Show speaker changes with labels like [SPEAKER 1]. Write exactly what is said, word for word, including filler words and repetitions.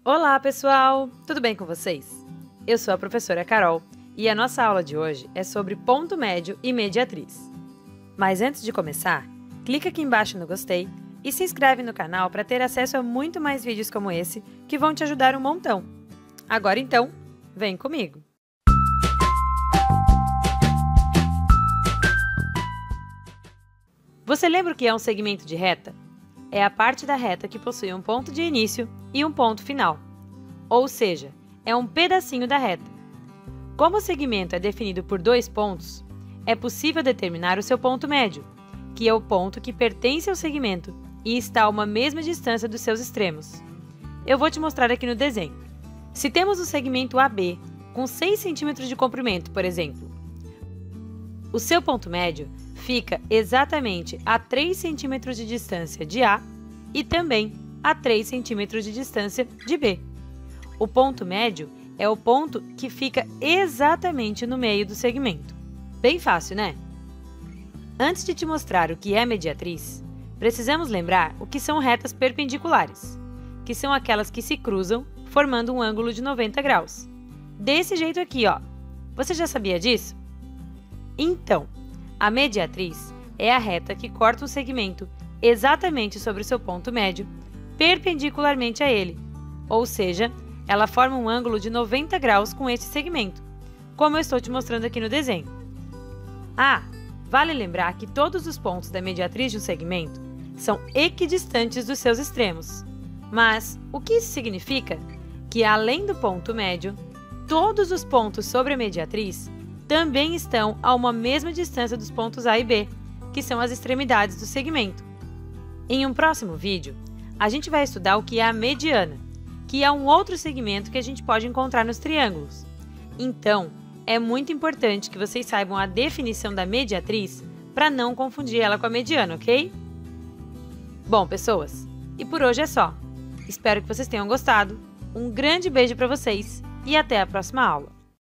[SPEAKER 1] Olá, pessoal! Tudo bem com vocês? Eu sou a professora Carol e a nossa aula de hoje é sobre ponto médio e mediatriz. Mas antes de começar, clica aqui embaixo no gostei e se inscreve no canal para ter acesso a muito mais vídeos como esse que vão te ajudar um montão. Agora então, vem comigo! Você lembra o que é um segmento de reta? É a parte da reta que possui um ponto de início e um ponto final, ou seja, é um pedacinho da reta. Como o segmento é definido por dois pontos, é possível determinar o seu ponto médio, que é o ponto que pertence ao segmento e está a uma mesma distância dos seus extremos. Eu vou te mostrar aqui no desenho. Se temos o segmento A B com seis centímetros de comprimento, por exemplo, o seu ponto médio fica exatamente a três centímetros de distância de A e também a três centímetros de distância de B. O ponto médio é o ponto que fica exatamente no meio do segmento. Bem fácil, né? Antes de te mostrar o que é mediatriz, precisamos lembrar o que são retas perpendiculares, que são aquelas que se cruzam formando um ângulo de noventa graus. Desse jeito aqui, ó. Você já sabia disso? Então, a mediatriz é a reta que corta um segmento exatamente sobre o seu ponto médio, perpendicularmente a ele, ou seja, ela forma um ângulo de noventa graus com esse segmento, como eu estou te mostrando aqui no desenho. Ah, vale lembrar que todos os pontos da mediatriz de um segmento são equidistantes dos seus extremos. Mas o que isso significa? Que além do ponto médio, todos os pontos sobre a mediatriz também estão a uma mesma distância dos pontos A e B, que são as extremidades do segmento. Em um próximo vídeo, a gente vai estudar o que é a mediana, que é um outro segmento que a gente pode encontrar nos triângulos. Então, é muito importante que vocês saibam a definição da mediatriz para não confundir ela com a mediana, ok? Bom, pessoas, e por hoje é só. Espero que vocês tenham gostado. Um grande beijo para vocês e até a próxima aula!